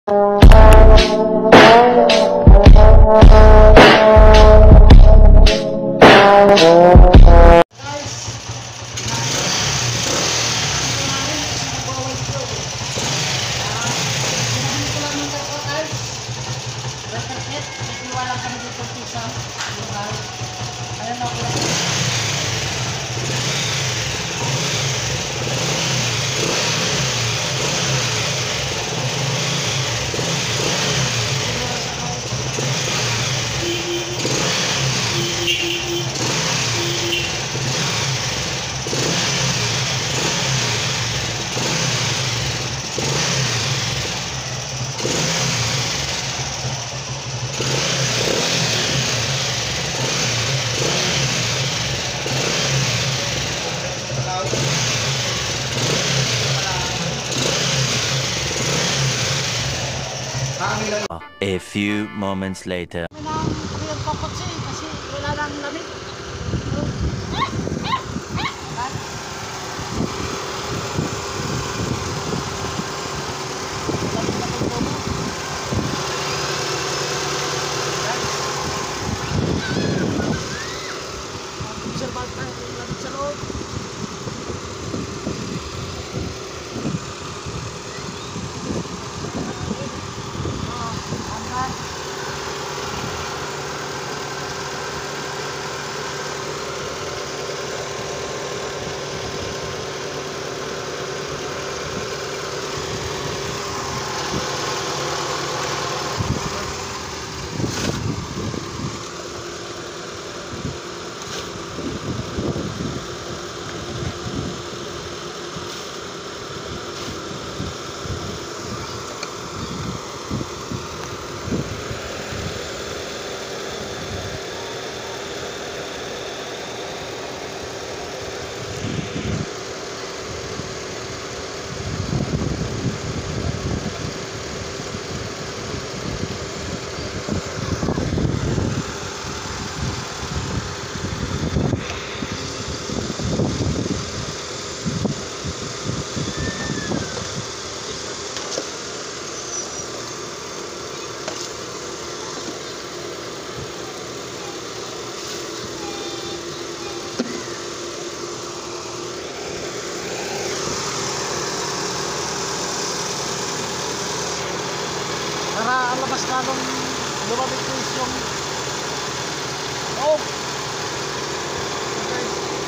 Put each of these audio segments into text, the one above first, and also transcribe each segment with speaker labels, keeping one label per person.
Speaker 1: A few moments later.
Speaker 2: Kasi wala lang lamig. Sa loob. Para alabas lalong lumabit yung loob. Okay.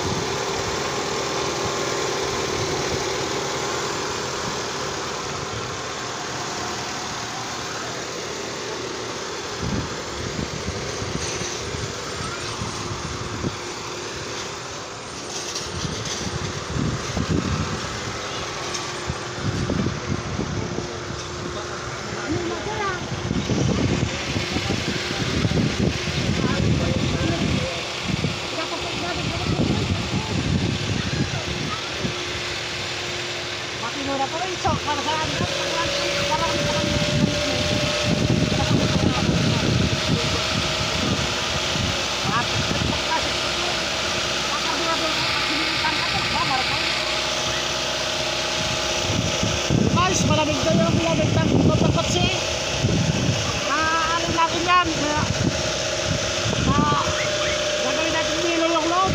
Speaker 2: Mura pa rin, so para sa amin, guys, malamig daw yung malamig ng kapatsi. Ano natin yan, gagawin natin nilo yung loob.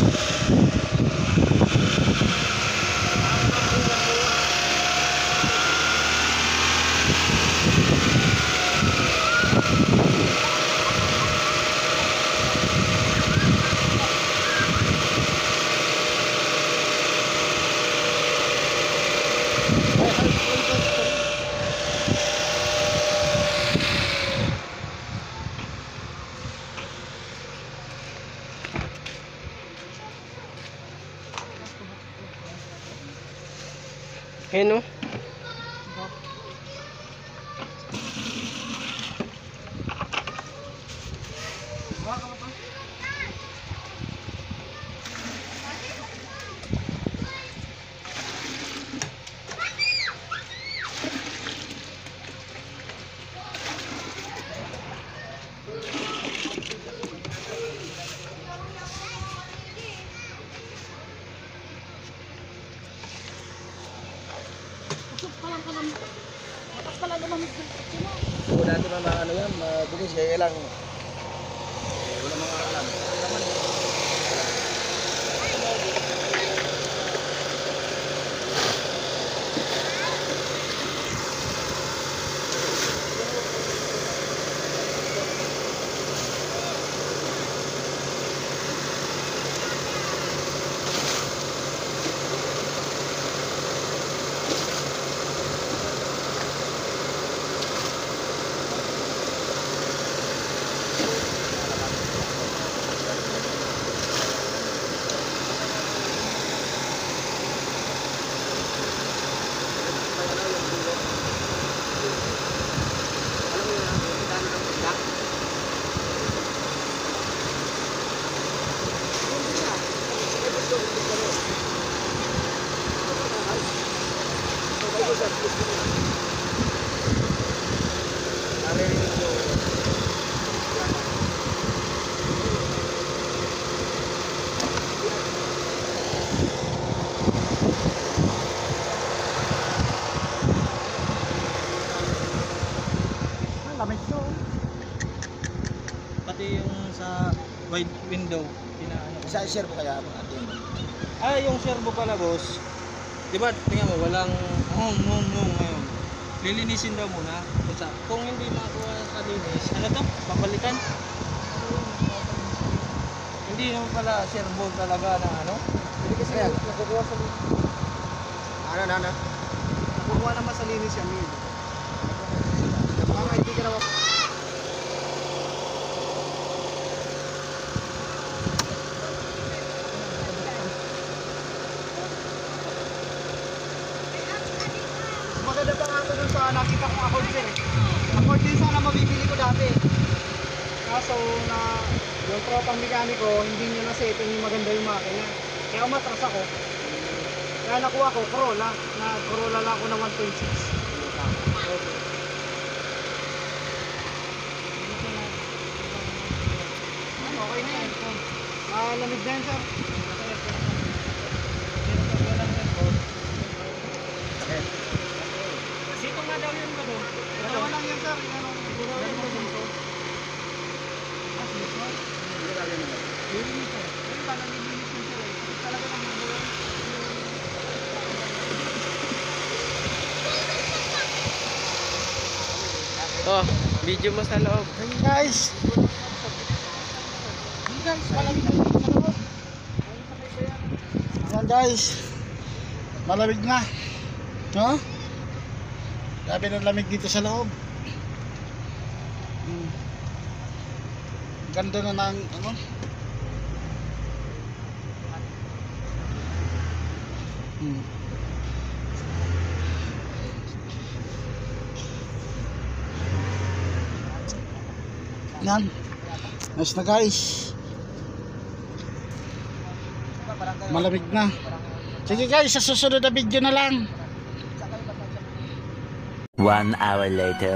Speaker 3: Ayan o. Kung dati mga ano yan, mabilis kaya lang. Wala mga alam. Naman.
Speaker 2: Lamig to.
Speaker 4: Pati yung sa wide window, pinaano ko.
Speaker 3: Isa i-share mo kaya ang ating.
Speaker 4: Yung servo pala boss. 'Di ba? Tingnan mo, walang ngayon. Lilinisin daw muna. Kung hindi makakuha sa linis, ano to? Papalitan? Hindi naman pala servo talaga na ano?
Speaker 2: Hindi kasi
Speaker 3: Ayan.
Speaker 2: nakukuha sa linis.
Speaker 3: Ano?
Speaker 2: Nakukuha naman sa linis yan. Mga hindi ka naman. Maganda pa nga ito dun sa nakita kong accord sir eh. Accord din sana mabibili ko dati. Kaso na yung tropang mekaniko hindi nyo na setting yung maganda yung makina. Kaya umatras ako. Kaya nakuha ko Corolla. Corolla lang ako na 1.6. Okay. Okay na yan. Lamig na yan sir.
Speaker 4: Sito nga daw yun ba doon?
Speaker 2: Dalawa lang yan sir. Dalawa lang dito. Lilinis sir. Yung pala nilinis yun sir. Talaga naman doon.
Speaker 4: Oh, video mo sa loob.
Speaker 2: Hey guys. Hey guys, malamig na dito sa loob. Ayan guys. Malamig na. No? Grabe na lamig dito sa loob. Ganda na ng ano? Yan. Nice na guys. Malamig na. Sige guys, sa susunod na video na lang.
Speaker 1: 1 hour later.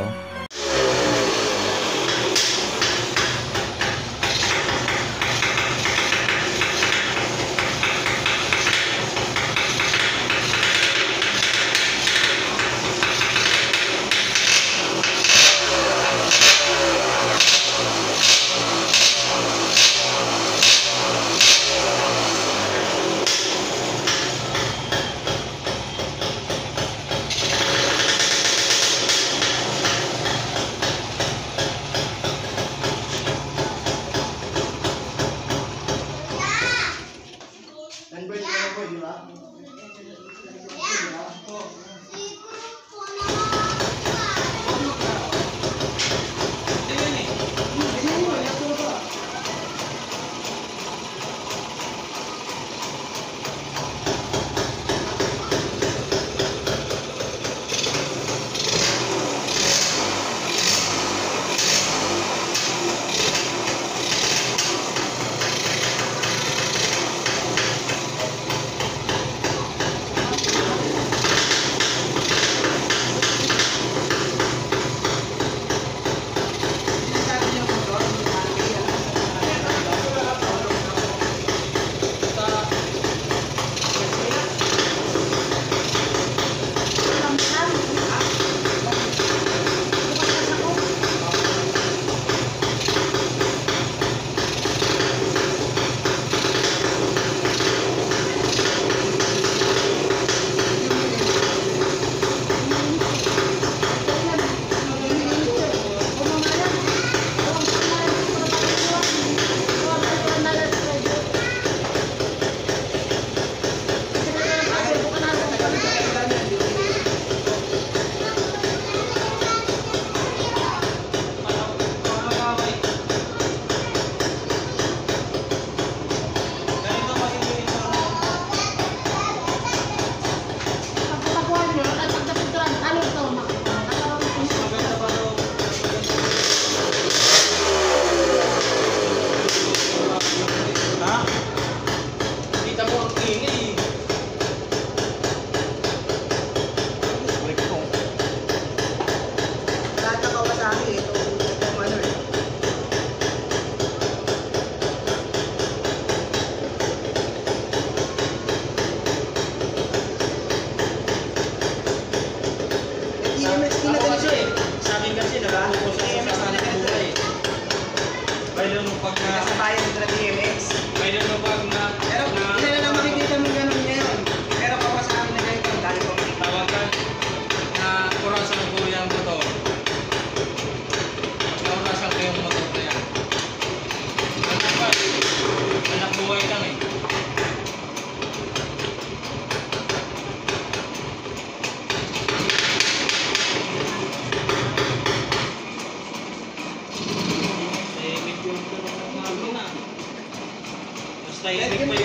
Speaker 4: tahimik pa